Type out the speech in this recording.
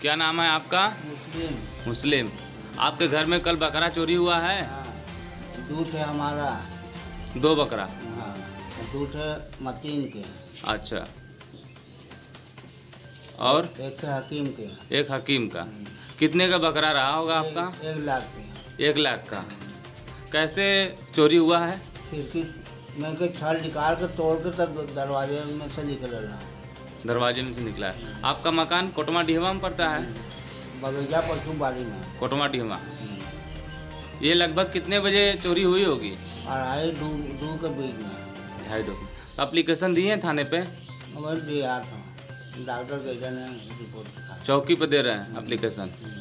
क्या नाम है आपका? मुस्लिम। मुस्लिम। आपके घर में कल बकरा चोरी हुआ है? हाँ, दूध है हमारा। 2 बकरा? हाँ, दूध है मतीन के। अच्छा। और एक है हकीम के। एक हकीम का। कितने का बकरा रहा होगा आपका? 1 लाख के। 1 लाख का। कैसे चोरी हुआ है? खिड़की में के छल निकाल के तोड़ के तब दरवाजे में से निकल रहा। दरवाजे में से निकला है। आपका मकान कोटमा डिहवा में पड़ता है? बगीचा पशु बाड़ी में। कोटमा डिहवा। ये लगभग कितने बजे चोरी हुई होगी? 2:30 के बीच में। 2:30। एप्लीकेशन दिए हैं थाने पे? मगर दिया था, डॉक्टर के ने रिपोर्ट दिखा। चौकी पे दे रहे हैं एप्लीकेशन?